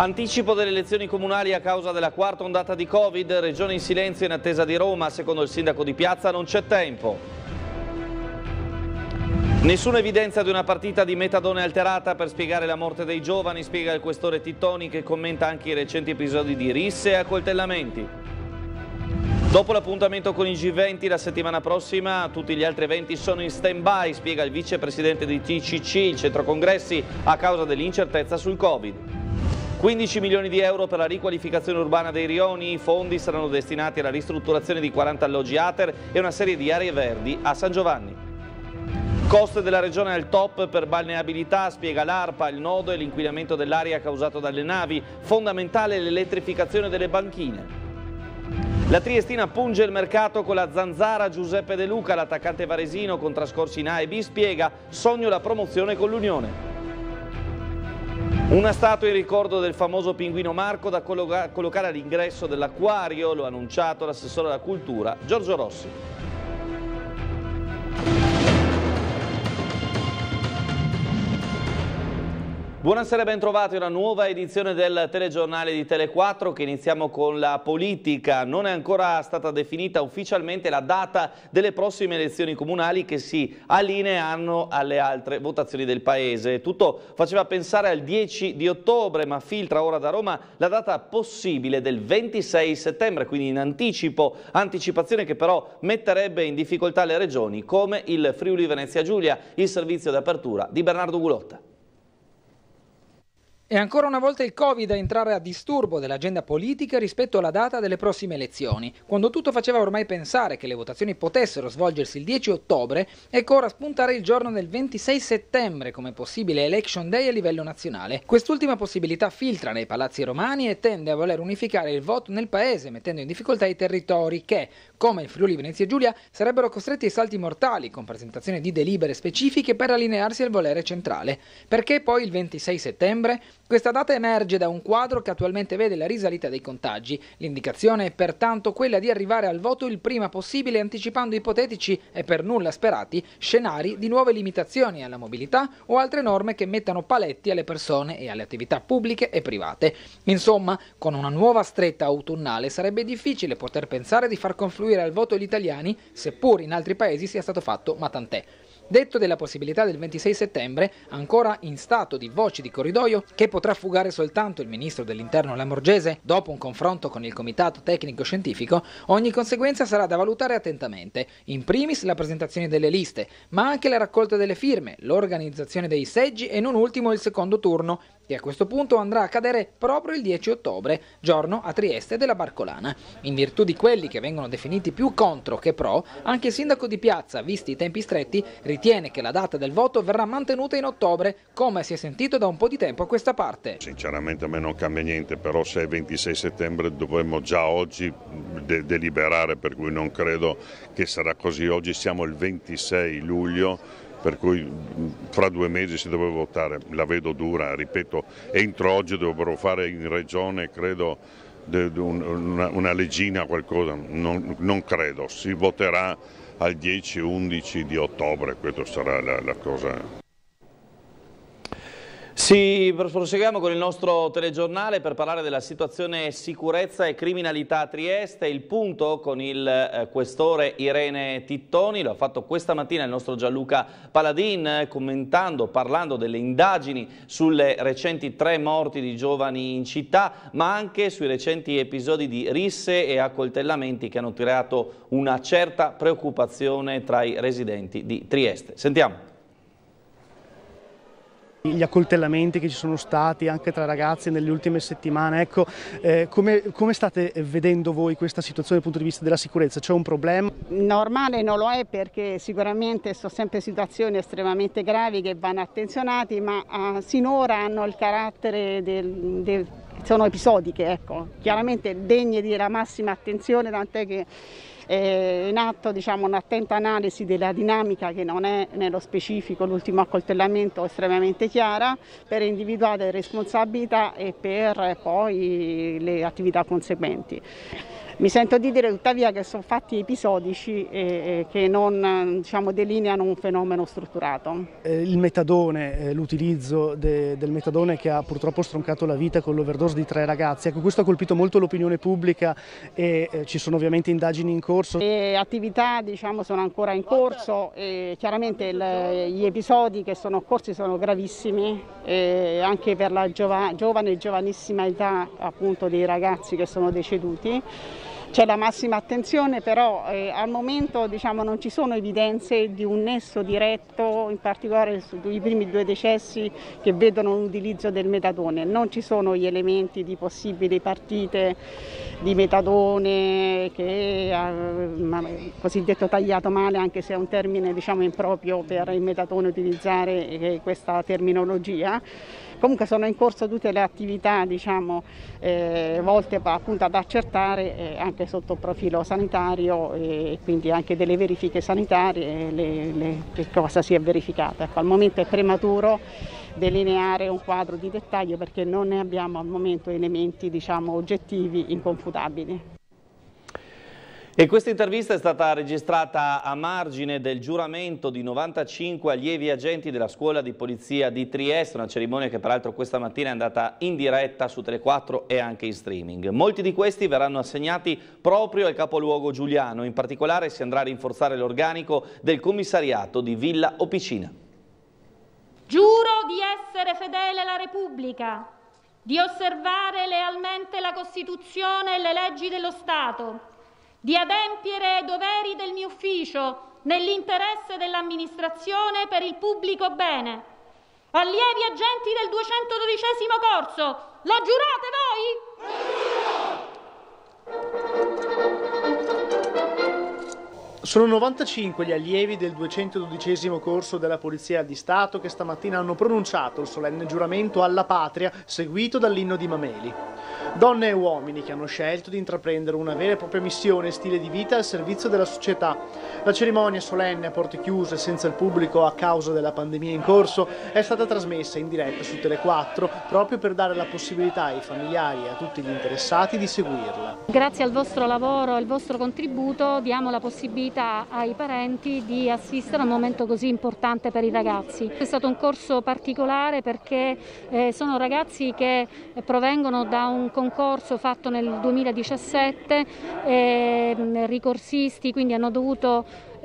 Anticipo delle elezioni comunali a causa della quarta ondata di Covid, regione in silenzio in attesa di Roma, secondo il sindaco di Piazza non c'è tempo. Nessuna evidenza di una partita di metadone alterata per spiegare la morte dei giovani, spiega il questore Tittoni che commenta anche i recenti episodi di risse e accoltellamenti. Dopo l'appuntamento con i G20 la settimana prossima tutti gli altri eventi sono in stand-by, spiega il vicepresidente di TCC, il centro congressi, a causa dell'incertezza sul Covid. 15 milioni di euro per la riqualificazione urbana dei rioni, i fondi saranno destinati alla ristrutturazione di 40 alloggi ATER e una serie di aree verdi a San Giovanni. Coste della regione al top per balneabilità, spiega l'ARPA, il nodo e l'inquinamento dell'aria causato dalle navi, fondamentale l'elettrificazione delle banchine. La Triestina punge il mercato con la zanzara Giuseppe De Luca, l'attaccante varesino con trascorsi in A e B spiega sogno la promozione con l'Unione. Una statua in ricordo del famoso pinguino Marco da collocare all'ingresso dell'acquario, lo ha annunciato l'assessore alla cultura Giorgio Rossi. Buonasera e ben trovati a una nuova edizione del telegiornale di Tele4 che iniziamo con la politica. Non è ancora stata definita ufficialmente la data delle prossime elezioni comunali che si allineano alle altre votazioni del Paese. Tutto faceva pensare al 10 di ottobre, ma filtra ora da Roma la data possibile del 26 settembre, quindi in anticipazione che però metterebbe in difficoltà le regioni come il Friuli Venezia Giulia, il servizio d'apertura di Bernardo Gulotta. E ancora una volta il Covid a entrare a disturbo dell'agenda politica rispetto alla data delle prossime elezioni. Quando tutto faceva ormai pensare che le votazioni potessero svolgersi il 10 ottobre, ecco ora spuntare il giorno del 26 settembre come possibile election day a livello nazionale. Quest'ultima possibilità filtra nei palazzi romani e tende a voler unificare il voto nel paese, mettendo in difficoltà i territori che, come il Friuli Venezia Giulia, sarebbero costretti ai salti mortali con presentazione di delibere specifiche per allinearsi al volere centrale. Perché poi il 26 settembre? Questa data emerge da un quadro che attualmente vede la risalita dei contagi. L'indicazione è pertanto quella di arrivare al voto il prima possibile, anticipando ipotetici e per nulla sperati scenari di nuove limitazioni alla mobilità o altre norme che mettano paletti alle persone e alle attività pubbliche e private. Insomma, con una nuova stretta autunnale sarebbe difficile poter pensare di far confluire al voto gli italiani, seppur in altri paesi sia stato fatto, ma tant'è. Detto della possibilità del 26 settembre, ancora in stato di voci di corridoio, che potrà fugare soltanto il ministro dell'Interno Lamorgese dopo un confronto con il comitato tecnico-scientifico, ogni conseguenza sarà da valutare attentamente. In primis la presentazione delle liste, ma anche la raccolta delle firme, l'organizzazione dei seggi e non ultimo il secondo turno, che a questo punto andrà a cadere proprio il 10 ottobre, giorno a Trieste della Barcolana. In virtù di quelli che vengono definiti più contro che pro, anche il sindaco di Piazza, visti i tempi stretti, ritiene che la data del voto verrà mantenuta in ottobre, come si è sentito da un po' di tempo a questa parte. Sinceramente a me non cambia niente, però se è 26 settembre dovremmo già oggi deliberare, per cui non credo che sarà così. Oggi siamo il 26 luglio. Per cui fra 2 mesi si deve votare, la vedo dura, ripeto, entro oggi dovrebbero fare in regione, credo, una leggina, qualcosa, non credo, si voterà al 10-11 di ottobre, questa sarà la cosa. Sì, proseguiamo con il nostro telegiornale per parlare della situazione sicurezza e criminalità a Trieste. Il punto con il questore Irene Tittoni, lo ha fatto questa mattina il nostro Gianluca Paladin, parlando delle indagini sulle recenti 3 morti di giovani in città, ma anche sui recenti episodi di risse e accoltellamenti che hanno creato una certa preoccupazione tra i residenti di Trieste. Sentiamo. Gli accoltellamenti che ci sono stati anche tra ragazzi nelle ultime settimane, ecco, come state vedendo voi questa situazione dal punto di vista della sicurezza? C'è un problema? Normale non lo è, perché sicuramente sono sempre situazioni estremamente gravi che vanno attenzionati, ma sinora hanno il carattere sono episodiche, ecco, chiaramente degne di la massima attenzione, tant'è che in atto, diciamo, un'attenta analisi della dinamica che non è nello specifico l'ultimo accoltellamento estremamente chiara, per individuare le responsabilità e per poi le attività conseguenti. Mi sento di dire tuttavia che sono fatti episodici e che non delineano un fenomeno strutturato. Il metadone, l'utilizzo del metadone che ha purtroppo stroncato la vita con l'overdose di 3 ragazzi, ecco, questo ha colpito molto l'opinione pubblica e ci sono ovviamente indagini in corso. Le attività sono ancora in corso e chiaramente gli episodi che sono occorsi sono gravissimi anche per la giovane e giovanissima età appunto dei ragazzi che sono deceduti. C'è la massima attenzione, però al momento non ci sono evidenze di un nesso diretto, in particolare sui primi 2 decessi che vedono l'utilizzo del metadone. Non ci sono gli elementi di possibili partite di metadone che cosiddetto tagliato male, anche se è un termine improprio per il metadone utilizzare questa terminologia. Comunque sono in corso tutte le attività volte appunto ad accertare anche sotto il profilo sanitario e quindi anche delle verifiche sanitarie che cosa si è verificato. Ecco, al momento è prematuro delineare un quadro di dettaglio perché non ne abbiamo al momento elementi oggettivi inconfutabili. E questa intervista è stata registrata a margine del giuramento di 95 allievi agenti della scuola di polizia di Trieste, una cerimonia che peraltro questa mattina è andata in diretta su Tele4 e anche in streaming. Molti di questi verranno assegnati proprio al capoluogo giuliano, in particolare si andrà a rinforzare l'organico del commissariato di Villa Opicina. Giuro di essere fedele alla Repubblica, di osservare lealmente la Costituzione e le leggi dello Stato, di adempiere ai doveri del mio ufficio nell'interesse dell'amministrazione per il pubblico bene. Allievi agenti del 212° corso, lo giurate voi? Sono 95 gli allievi del 212° corso della Polizia di Stato che stamattina hanno pronunciato il solenne giuramento alla patria seguito dall'inno di Mameli. Donne e uomini che hanno scelto di intraprendere una vera e propria missione e stile di vita al servizio della società. La cerimonia solenne a porte chiuse senza il pubblico a causa della pandemia in corso è stata trasmessa in diretta su Tele4 proprio per dare la possibilità ai familiari e a tutti gli interessati di seguirla. Grazie al vostro lavoro e al vostro contributo diamo la possibilità ai parenti di assistere a un momento così importante per i ragazzi. È stato un corso particolare perché sono ragazzi che provengono da un concorso fatto nel 2017, ricorsisti, quindi hanno dovuto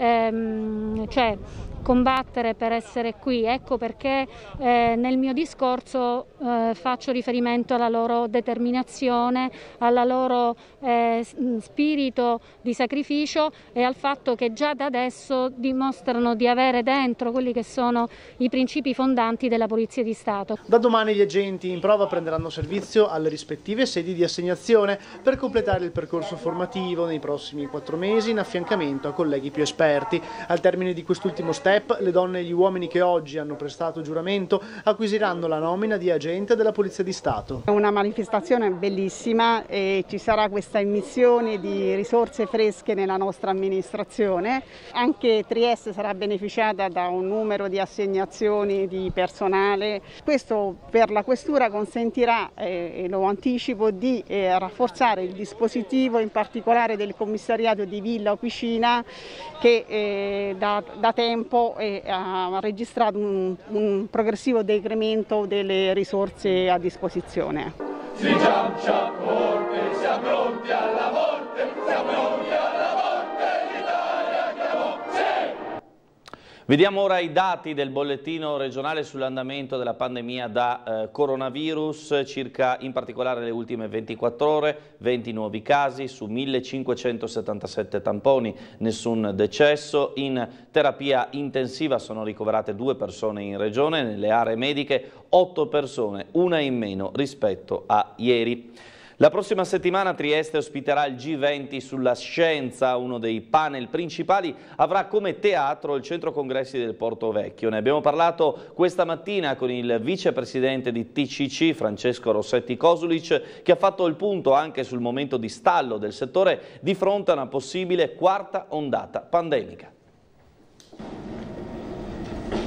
combattere per essere qui. Ecco perché nel mio discorso faccio riferimento alla loro determinazione, alla loro spirito di sacrificio e al fatto che già da adesso dimostrano di avere dentro quelli che sono i principi fondanti della Polizia di Stato. Da domani gli agenti in prova prenderanno servizio alle rispettive sedi di assegnazione per completare il percorso formativo nei prossimi 4 mesi in affiancamento a colleghi più esperti. Al termine di quest'ultimo step, le donne e gli uomini che oggi hanno prestato giuramento acquisiranno la nomina di agente della Polizia di Stato. È una manifestazione bellissima e ci sarà questa immissione di risorse fresche nella nostra amministrazione. Anche Trieste sarà beneficiata da un numero di assegnazioni di personale. Questo per la Questura consentirà, e lo anticipo, di rafforzare il dispositivo, in particolare del commissariato di Villa Opicina, che da tempo ha registrato un progressivo decremento delle risorse a disposizione. Siamo pronti alla morte, siamo pronti alla morte, l'Italia chiamò. Vediamo ora i dati del bollettino regionale sull'andamento della pandemia da coronavirus, circa in particolare le ultime 24 ore, 20 nuovi casi su 1577 tamponi, nessun decesso. In terapia intensiva sono ricoverate 2 persone in regione, nelle aree mediche 8 persone, una in meno rispetto a ieri. La prossima settimana Trieste ospiterà il G20 sulla scienza, uno dei panel principali avrà come teatro il centro congressi del Porto Vecchio. Ne abbiamo parlato questa mattina con il vicepresidente di TCC, Francesco Rossetti Kosulic, che ha fatto il punto anche sul momento di stallo del settore di fronte a una possibile 4ª ondata pandemica.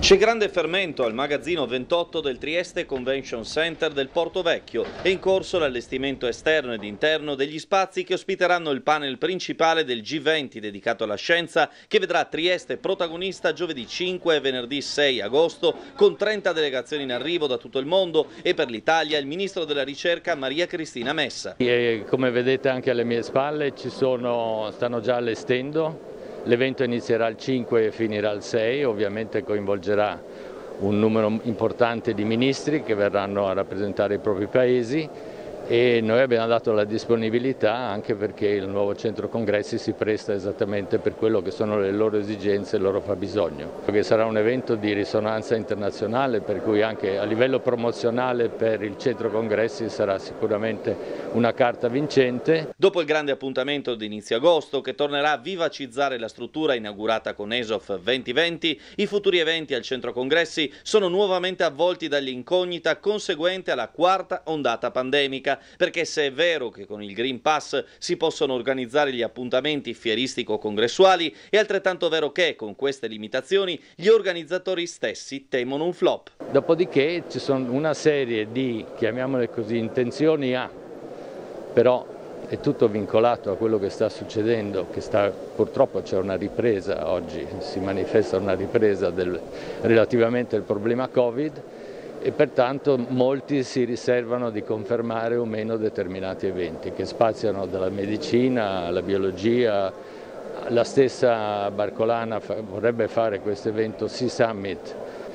C'è grande fermento al magazzino 28 del Trieste Convention Center del Porto Vecchio. È in corso l'allestimento esterno ed interno degli spazi che ospiteranno il panel principale del G20 dedicato alla scienza, che vedrà Trieste protagonista giovedì 5 e venerdì 6 agosto con 30 delegazioni in arrivo da tutto il mondo e per l'Italia il ministro della ricerca Maria Cristina Messa. E come vedete anche alle mie spalle stanno già allestendo. L'evento inizierà il 5 e finirà il 6, ovviamente coinvolgerà un numero importante di ministri che verranno a rappresentare i propri paesi e noi abbiamo dato la disponibilità anche perché il nuovo centro congressi si presta esattamente per quello che sono le loro esigenze e il loro fabbisogno. Perché sarà un evento di risonanza internazionale, per cui anche a livello promozionale per il centro congressi sarà sicuramente una carta vincente. Dopo il grande appuntamento di inizio agosto che tornerà a vivacizzare la struttura inaugurata con ESOF 2020, i futuri eventi al centro congressi sono nuovamente avvolti dall'incognita conseguente alla quarta ondata pandemica. Perché se è vero che con il Green Pass si possono organizzare gli appuntamenti fieristico-congressuali, è altrettanto vero che con queste limitazioni gli organizzatori stessi temono un flop. Dopodiché ci sono una serie di, chiamiamole così, intenzioni A, però è tutto vincolato a quello che sta succedendo, purtroppo c'è una ripresa, oggi si manifesta una ripresa relativamente al problema Covid, e pertanto molti si riservano di confermare o meno determinati eventi che spaziano dalla medicina alla biologia. La stessa Barcolana vorrebbe fare questo evento Sea Summit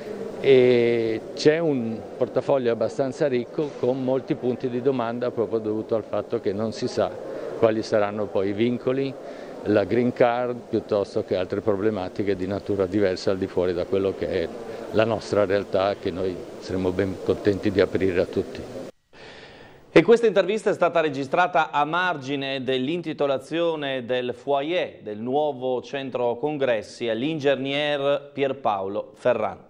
e c'è un portafoglio abbastanza ricco con molti punti di domanda proprio dovuto al fatto che non si sa quali saranno poi i vincoli, la green card piuttosto che altre problematiche di natura diversa al di fuori da quello che è la nostra realtà, che noi saremo ben contenti di aprire a tutti. E questa intervista è stata registrata a margine dell'intitolazione del foyer del nuovo centro congressi all'ingegner Pierpaolo Ferrante.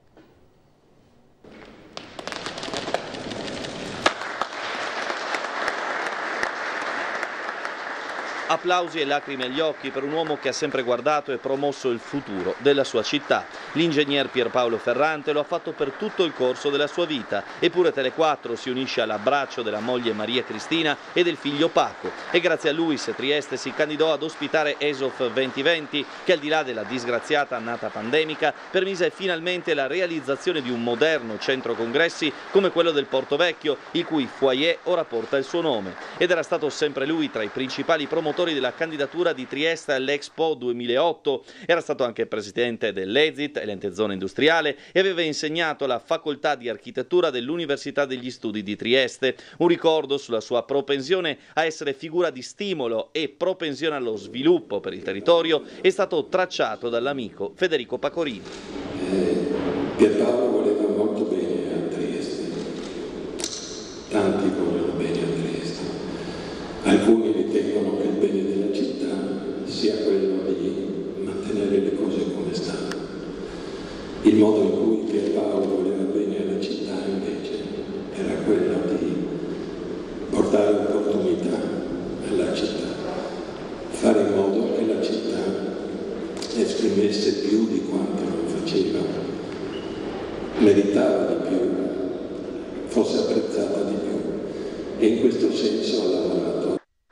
Applausi e lacrime agli occhi per un uomo che ha sempre guardato e promosso il futuro della sua città. L'ingegner Pierpaolo Ferrante lo ha fatto per tutto il corso della sua vita, eppure Tele4 si unisce all'abbraccio della moglie Maria Cristina e del figlio Paco. E grazie a lui Trieste si candidò ad ospitare ESOF 2020, che al di là della disgraziata annata pandemica permise finalmente la realizzazione di un moderno centro congressi come quello del Porto Vecchio, il cui foyer ora porta il suo nome. Ed era stato sempre lui tra i principali promotori della candidatura di Trieste all'Expo 2008, era stato anche presidente dell'ESIT, l'ente zona industriale, e aveva insegnato la facoltà di architettura dell'Università degli Studi di Trieste. Un ricordo sulla sua propensione a essere figura di stimolo e propensione allo sviluppo per il territorio è stato tracciato dall'amico Federico Pacorini. Pierpaolo voleva molto bene a Trieste, tanti volevano bene a Trieste, alcuni ritengono che il bene della città sia quello di mantenere le cose come stanno. Il modo in cui Pierpaolo voleva bene alla città invece era quello di portare opportunità alla città, fare in modo che la città esprimesse più di quanto non faceva, meritava di più, fosse apprezzata di più, e in questo senso ha lavorato.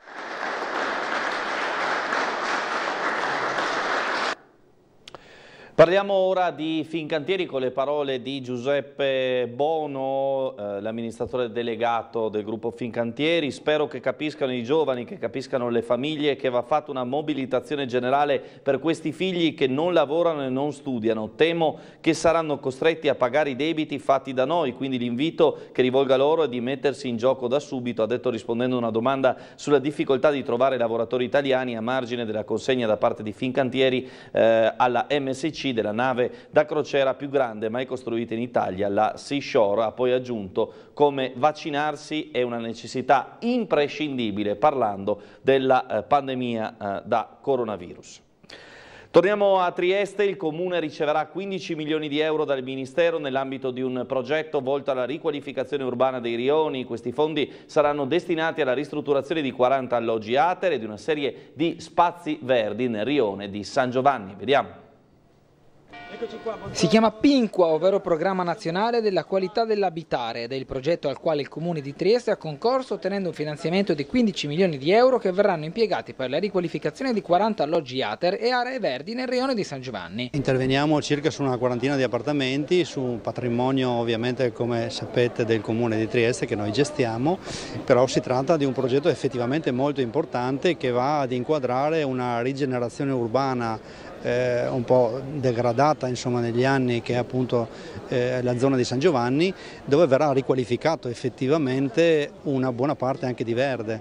Parliamo ora di Fincantieri con le parole di Giuseppe Bono, l'amministratore delegato del gruppo Fincantieri. Spero che capiscano i giovani, che capiscano le famiglie, che va fatta una mobilitazione generale per questi figli che non lavorano e non studiano. Temo che saranno costretti a pagare i debiti fatti da noi, quindi l'invito che rivolga loro è di mettersi in gioco da subito, ha detto rispondendo a una domanda sulla difficoltà di trovare lavoratori italiani a margine della consegna da parte di Fincantieri alla MSC della nave da crociera più grande mai costruita in Italia, la Seashore. Ha poi aggiunto come vaccinarsi è una necessità imprescindibile parlando della pandemia da coronavirus. Torniamo a Trieste, il Comune riceverà 15 milioni di euro dal Ministero nell'ambito di un progetto volto alla riqualificazione urbana dei rioni. Questi fondi saranno destinati alla ristrutturazione di 40 alloggi ATER e di una serie di spazi verdi nel rione di San Giovanni. Vediamo. Si chiama PINQUA, ovvero Programma Nazionale della Qualità dell'Abitare, ed è il progetto al quale il Comune di Trieste ha concorso ottenendo un finanziamento di 15 milioni di euro che verranno impiegati per la riqualificazione di 40 alloggi ATER e aree verdi nel rione di San Giovanni. Interveniamo circa su una quarantina di appartamenti, su un patrimonio ovviamente, come sapete, del Comune di Trieste che noi gestiamo, però si tratta di un progetto effettivamente molto importante che va ad inquadrare una rigenerazione urbana un po' degradata insomma, negli anni, che è appunto la zona di San Giovanni, dove verrà riqualificato effettivamente una buona parte anche di verde,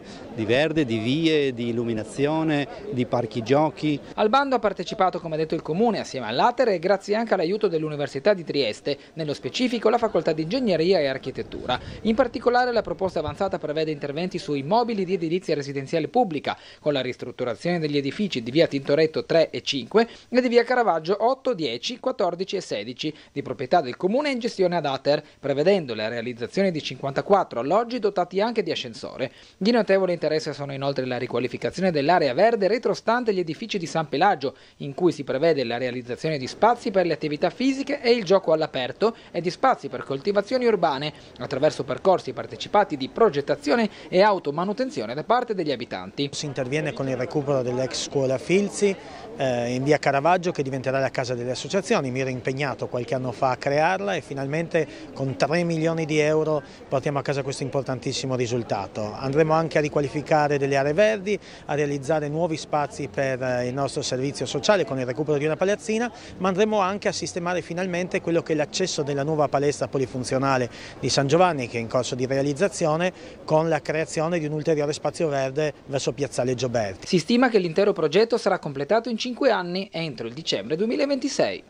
di vie, di illuminazione, di parchi giochi. Al bando ha partecipato, come detto, il Comune assieme all'ATER e grazie anche all'aiuto dell'Università di Trieste, nello specifico la Facoltà di Ingegneria e Architettura. In particolare la proposta avanzata prevede interventi su immobili di edilizia residenziale pubblica, con la ristrutturazione degli edifici di via Tintoretto 3 e 5 e di via Caravaggio 8, 10, 14 e 16, di proprietà del Comune e in gestione ad ATER, prevedendo la realizzazione di 54 alloggi dotati anche di ascensore. Di notevole interesse sono inoltre la riqualificazione dell'area verde retrostante gli edifici di San Pelagio, in cui si prevede la realizzazione di spazi per le attività fisiche e il gioco all'aperto e di spazi per coltivazioni urbane, attraverso percorsi partecipati di progettazione e automanutenzione da parte degli abitanti. Si interviene con il recupero dell'ex scuola Filzi in via Caravaggio, che diventerà la casa delle associazioni. Mi ero impegnato qualche anno fa a crearla e finalmente con 3 milioni di euro portiamo a casa questo importantissimo risultato. Andremo anche a riqualificare delle aree verdi, a realizzare nuovi spazi per il nostro servizio sociale con il recupero di una palazzina, ma andremo anche a sistemare finalmente quello che è l'accesso della nuova palestra polifunzionale di San Giovanni, che è in corso di realizzazione, con la creazione di un ulteriore spazio verde verso Piazzale Gioberti. Si stima che l'intero progetto sarà completato in 5 anni entro il dicembre 2026.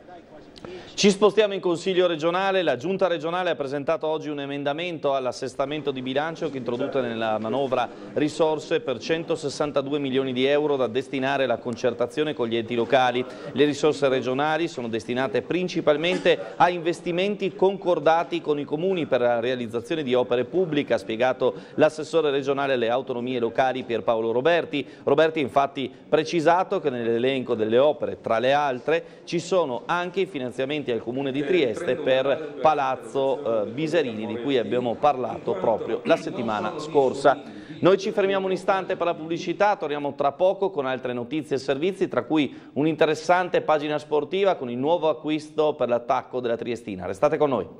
Ci spostiamo in Consiglio regionale. La Giunta regionale ha presentato oggi un emendamento all'assestamento di bilancio che introduce nella manovra risorse per 162 milioni di euro da destinare alla concertazione con gli enti locali. Le risorse regionali sono destinate principalmente a investimenti concordati con i comuni per la realizzazione di opere pubbliche, ha spiegato l'assessore regionale alle autonomie locali Pierpaolo Roberti. Roberti ha infatti precisato che nell'elenco delle opere, tra le altre, ci sono anche i finanziamenti al Comune di Trieste per Palazzo Biserini, di cui abbiamo parlato proprio la settimana scorsa. Noi ci fermiamo un istante per la pubblicità, torniamo tra poco con altre notizie e servizi, tra cui un'interessante pagina sportiva con il nuovo acquisto per l'attacco della Triestina. Restate con noi.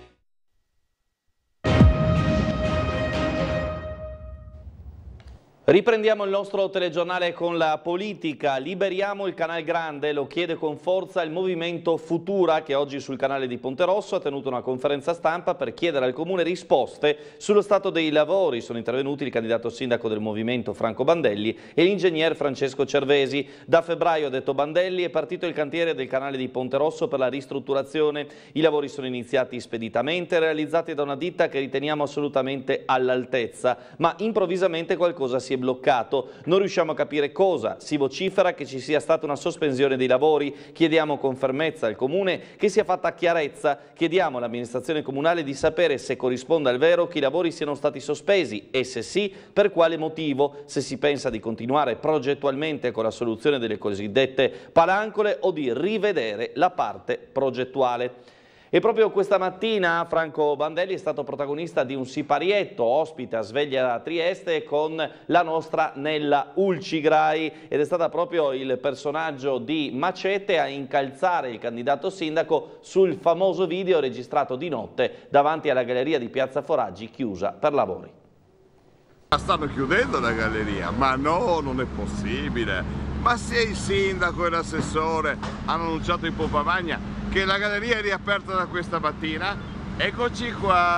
Riprendiamo il nostro telegiornale con la politica. Liberiamo il Canal Grande, lo chiede con forza il movimento Futura, che oggi sul canale di Ponterosso ha tenuto una conferenza stampa per chiedere al Comune risposte sullo stato dei lavori. Sono intervenuti il candidato sindaco del movimento Franco Bandelli e l'ingegner Francesco Cervesi. Da febbraio, ha detto Bandelli, è partito il cantiere del canale di Ponterosso per la ristrutturazione. I lavori sono iniziati speditamente, realizzati da una ditta che riteniamo assolutamente all'altezza, ma improvvisamente qualcosa si è bloccato, non riusciamo a capire cosa, si vocifera che ci sia stata una sospensione dei lavori, chiediamo con fermezza al Comune che sia fatta chiarezza, chiediamo all'amministrazione comunale di sapere se corrisponde al vero che i lavori siano stati sospesi e se sì, per quale motivo, se si pensa di continuare progettualmente con la soluzione delle cosiddette palancole o di rivedere la parte progettuale. E proprio questa mattina Franco Bandelli è stato protagonista di un siparietto, ospite a Sveglia a Trieste con la nostra Nella Ulcigrai, ed è stata proprio il personaggio di Macete a incalzare il candidato sindaco sul famoso video registrato di notte davanti alla galleria di Piazza Foraggi chiusa per lavori. Stanno chiudendo la galleria, ma no, non è possibile. Ma se il sindaco e l'assessore hanno annunciato in pompa magna che la galleria è riaperta da questa mattina, eccoci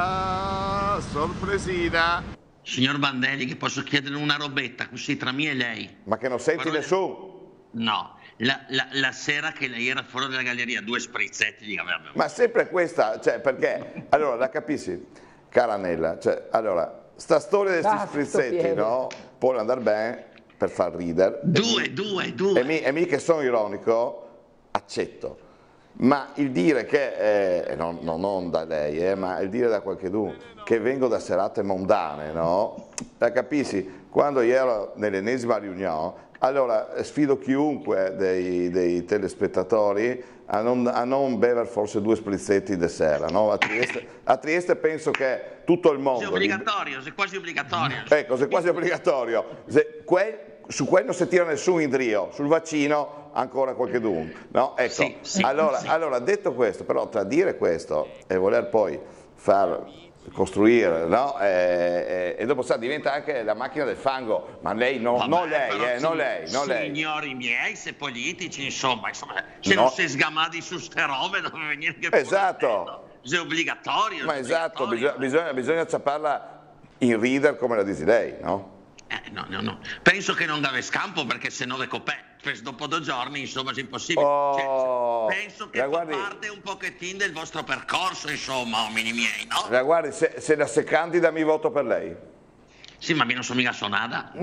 qua, sorpresina. Signor Bandelli, che posso chiedere una robetta così tra me e lei? Ma che non senti nessuno? No, la sera che lei era fuori dalla galleria, 2 sprizzetti di camera. Ma sempre questa, cioè perché, allora la capisci, cara Nella, cioè allora, sta storia dei sprizzetti, no? Può andare bene per far ridere. Due. E mi che sono ironico, accetto. Ma il dire che, non da lei, ma il dire da qualcuno che vengo da serate mondane, no? La capisci? Quando io ero nell'ennesima riunione, Allora, sfido chiunque dei telespettatori a non bere forse 2 sprizzetti di sera, no? A Trieste penso che tutto il mondo... È obbligatorio, è quasi obbligatorio. Ecco, è quasi obbligatorio. Su quello non si tira nessun indrio, sul vaccino ancora qualche d'un, no? Ecco, sì, allora, detto questo, però tra dire questo e voler poi costruire, no? E dopo diventa anche la macchina del fango, ma lei non lei. Signori miei, se politici, insomma se non si sgamati su ste robe dove venire che esatto. È obbligatorio. Ma esatto, bisogna ciapparla in reader come la dici lei, no? No. Penso che non deve scampo perché se no le copè. Dopo 2 giorni, insomma, è impossibile. Penso che fa parte un pochettino del vostro percorso, insomma, uomini miei, no? Guardi, se la se candida mi voto per lei. Sì, ma non sono mica suonata.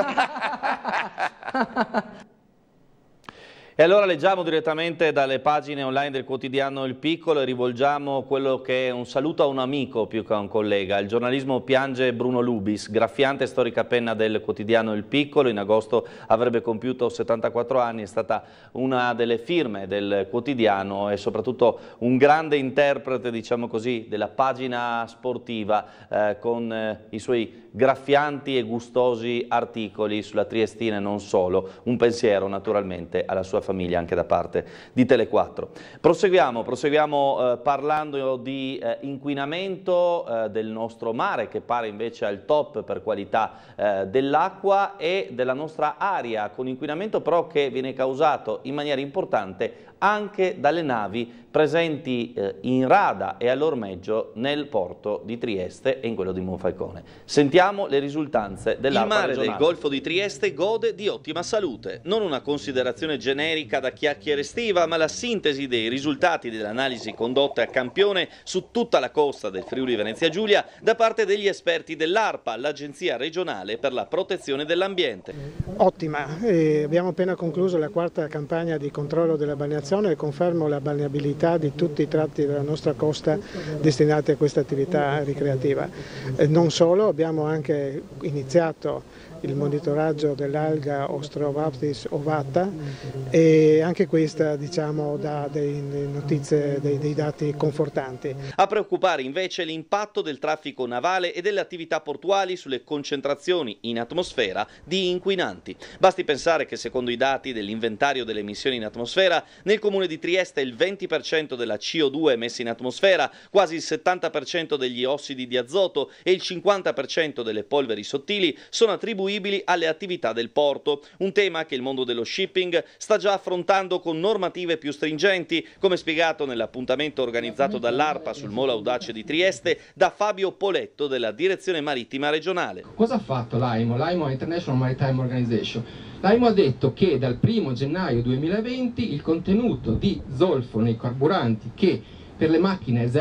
E allora leggiamo direttamente dalle pagine online del quotidiano Il Piccolo e rivolgiamo quello che è un saluto a un amico più che a un collega. Il giornalismo piange Bruno Lubis, graffiante storica penna del quotidiano Il Piccolo. In agosto avrebbe compiuto 74 anni, è stata una delle firme del quotidiano e soprattutto un grande interprete, diciamo così, della pagina sportiva con i suoi graffianti e gustosi articoli sulla Triestina e non solo. Un pensiero naturalmente alla sua famiglia anche da parte di Tele4. Proseguiamo parlando di inquinamento del nostro mare, che pare invece al top per qualità dell'acqua, e della nostra aria, con inquinamento però che viene causato in maniera importante anche dalle navi presenti in rada e all'ormeggio nel porto di Trieste e in quello di Monfalcone. Sentiamo le risultanze dell'ARPA regionale. Il mare del Golfo di Trieste gode di ottima salute. Non una considerazione generica da chiacchiere estiva, ma la sintesi dei risultati delle analisi condotte a campione su tutta la costa del Friuli Venezia Giulia da parte degli esperti dell'ARPA, l'Agenzia regionale per la protezione dell'ambiente. Ottima, abbiamo appena concluso la 4ª campagna di controllo della balneazione e confermo la balneabilità di tutti i tratti della nostra costa destinati a questa attività ricreativa. Non solo, abbiamo anche iniziato il monitoraggio dell'alga Ostreobacteris ovata e anche questa diciamo dà delle notizie, dei dati confortanti. A preoccupare invece l'impatto del traffico navale e delle attività portuali sulle concentrazioni in atmosfera di inquinanti. Basti pensare che secondo i dati dell'inventario delle emissioni in atmosfera nel comune di Trieste il 20% della CO2 emessa in atmosfera, quasi il 70% degli ossidi di azoto e il 50% delle polveri sottili sono attribuiti alle attività del porto, un tema che il mondo dello shipping sta già affrontando con normative più stringenti, come spiegato nell'appuntamento organizzato dall'ARPA sul Molo Audace di Trieste da Fabio Poletto della Direzione Marittima Regionale. Cosa ha fatto l'AIMO? L'AIMO International Maritime Organization. L'AIMO ha detto che dal 1° gennaio 2020 il contenuto di zolfo nei carburanti, che per le macchine è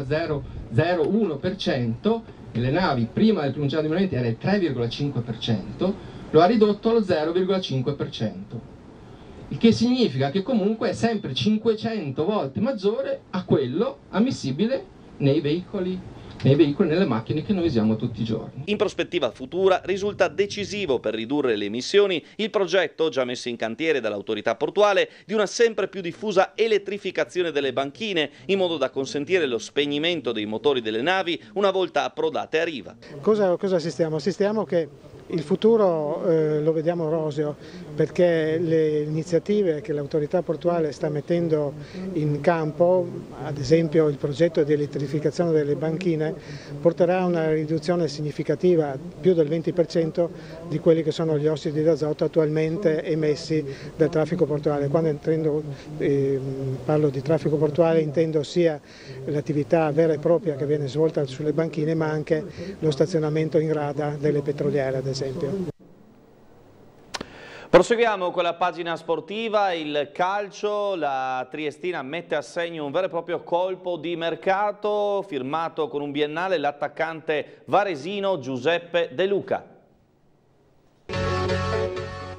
0,001%, nelle navi prima del 1° gennaio 2020 era il 3,5%, lo ha ridotto allo 0,5%, il che significa che comunque è sempre 500 volte maggiore a quello ammissibile nei veicoli, nelle macchine che noi usiamo tutti i giorni. In prospettiva futura risulta decisivo per ridurre le emissioni il progetto, già messo in cantiere dall'autorità portuale, di una sempre più diffusa elettrificazione delle banchine, in modo da consentire lo spegnimento dei motori delle navi una volta approdate a riva. Cosa assistiamo? Assistiamo che il futuro lo vediamo roseo, perché le iniziative che l'autorità portuale sta mettendo in campo, ad esempio il progetto di elettrificazione delle banchine, porterà a una riduzione significativa, più del 20%, di quelli che sono gli ossidi d'azoto attualmente emessi dal traffico portuale. Quando parlo di traffico portuale intendo sia l'attività vera e propria che viene svolta sulle banchine, ma anche lo stazionamento in rada delle petroliere, ad esempio. Proseguiamo con la pagina sportiva, il calcio. La Triestina mette a segno un vero e proprio colpo di mercato, firmato con un biennale l'attaccante varesino Giuseppe De Luca.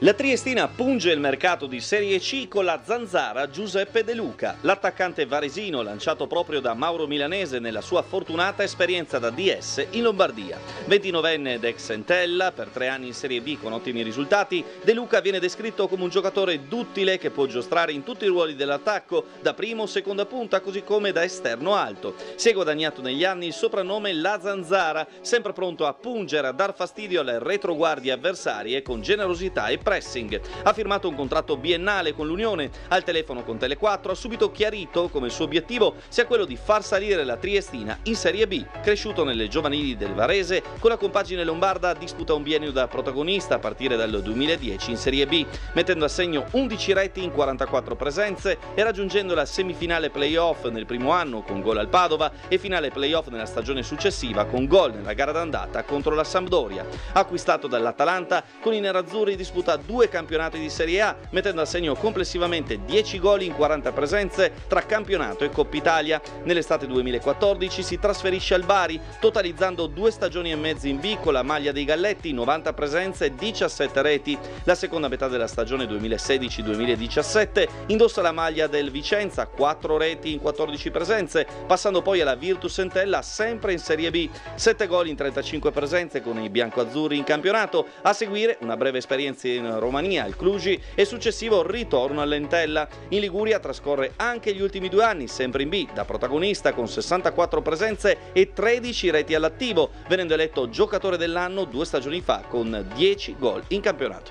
La Triestina punge il mercato di Serie C con la zanzara Giuseppe De Luca. L'attaccante varesino, lanciato proprio da Mauro Milanese nella sua fortunata esperienza da DS in Lombardia. 29enne ed ex Entella, per 3 anni in Serie B con ottimi risultati, De Luca viene descritto come un giocatore duttile che può giostrare in tutti i ruoli dell'attacco, da primo o seconda punta, così come da esterno alto. Si è guadagnato negli anni il soprannome La Zanzara, sempre pronto a pungere, a dar fastidio alle retroguardie avversarie con generosità e pressing. Ha firmato un contratto biennale con l'Unione. Al telefono con Tele4 ha subito chiarito come il suo obiettivo sia quello di far salire la Triestina in Serie B. Cresciuto nelle giovanili del Varese, con la compagine lombarda disputa un biennio da protagonista a partire dal 2010 in Serie B, mettendo a segno 11 reti in 44 presenze e raggiungendo la semifinale playoff nel primo anno con gol al Padova e finale playoff nella stagione successiva con gol nella gara d'andata contro la Sampdoria. Acquistato dall'Atalanta, con i nerazzurri disputa 2 campionati di Serie A, mettendo a segno complessivamente 10 gol in 40 presenze tra campionato e Coppa Italia. Nell'estate 2014 si trasferisce al Bari, totalizzando 2 stagioni e mezza in B con la maglia dei Galletti, 90 presenze e 17 reti. La seconda metà della stagione 2016-2017 indossa la maglia del Vicenza, 4 reti in 14 presenze, passando poi alla Virtus Entella sempre in Serie B, 7 gol in 35 presenze con i biancoazzurri in campionato, a seguire una breve esperienza in Romania, al Cluj, e successivo ritorno all'Entella. In Liguria trascorre anche gli ultimi 2 anni, sempre in B, da protagonista con 64 presenze e 13 reti all'attivo, venendo eletto giocatore dell'anno 2 stagioni fa con 10 gol in campionato.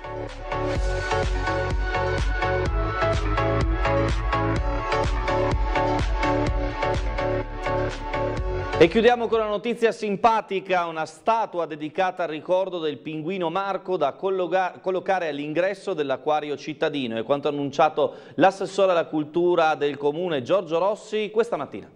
E chiudiamo con una notizia simpatica, una statua dedicata al ricordo del pinguino Marco da collocare all'ingresso dell'acquario cittadino, è quanto annunciato l'assessore alla cultura del comune Giorgio Rossi questa mattina.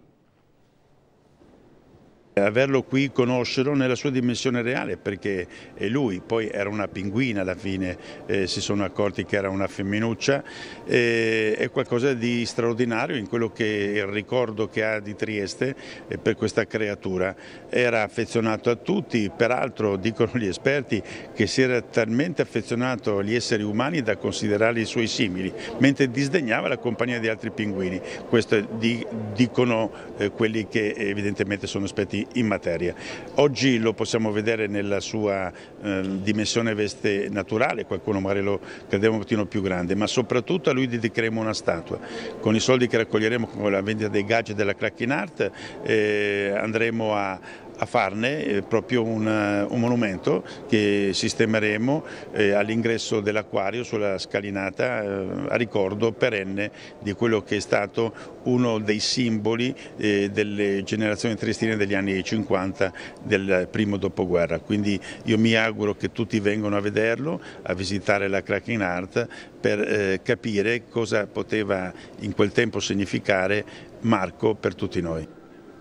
Averlo qui, conoscerlo nella sua dimensione reale, perché lui poi era una pinguina, alla fine si sono accorti che era una femminuccia, è qualcosa di straordinario in quello che il ricordo che ha di Trieste per questa creatura. Era affezionato a tutti, peraltro dicono gli esperti che si era talmente affezionato agli esseri umani da considerarli i suoi simili, mentre disdegnava la compagnia di altri pinguini. Questo dicono quelli che evidentemente sono esperti in materia. Oggi lo possiamo vedere nella sua dimensione veste naturale, qualcuno magari lo credeva un pochino più grande, ma soprattutto a lui dedicheremo una statua. Con i soldi che raccoglieremo con la vendita dei gadget della Cracking Art andremo a farne proprio un monumento che sistemeremo all'ingresso dell'acquario sulla scalinata a ricordo perenne di quello che è stato uno dei simboli delle generazioni triestine degli anni 50 del primo dopoguerra. Quindi io mi auguro che tutti vengano a vederlo, a visitare la Cracking Art per capire cosa poteva in quel tempo significare Marco per tutti noi.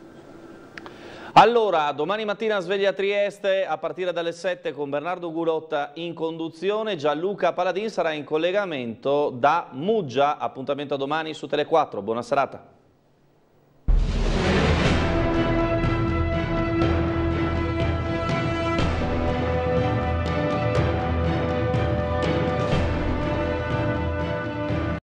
Allora, domani mattina sveglia Trieste a partire dalle 7 con Bernardo Gulotta in conduzione. Gianluca Paladin sarà in collegamento da Muggia. Appuntamento a domani su Tele4. Buona serata.